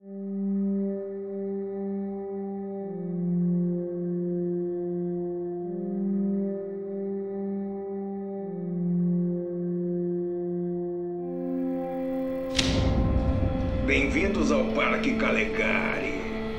Bem-vindos ao Parque Calegari.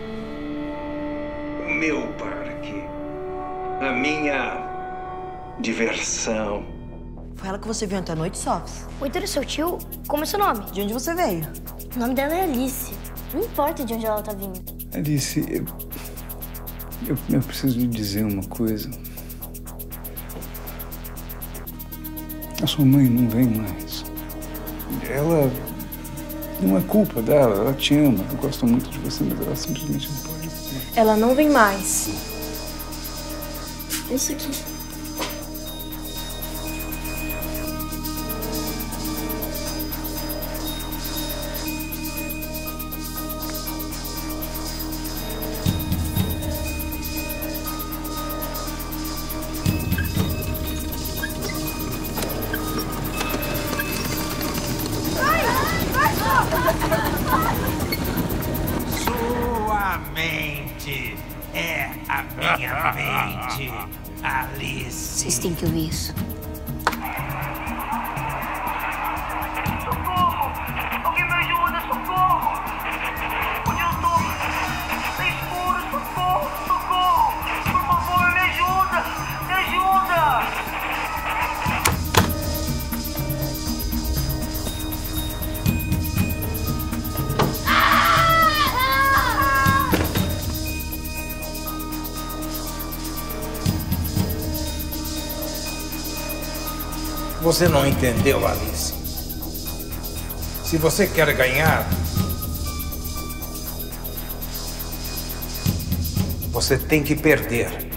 O meu parque. A minha diversão. Foi ela que você viu ontem à noite, Sofs? Oi, é seu tio? Como é seu nome? De onde você veio? O nome dela é Alice. Não importa de onde ela tá vindo. Alice, eu preciso lhe dizer uma coisa. A sua mãe não vem mais. Ela... Não é culpa dela, ela te ama, eu gosto muito de você, mas ela simplesmente não pode. Ela não vem mais. Isso aqui. Sua mente é a minha mente, Alice. Vocês têm que ouvir isso. Socorro! Alguém me ajuda, socorro! Onde eu tô? Tá escuro, socorro, socorro! Por favor, me ajuda! Me ajuda! Você não entendeu, Alice. Se você quer ganhar, você tem que perder.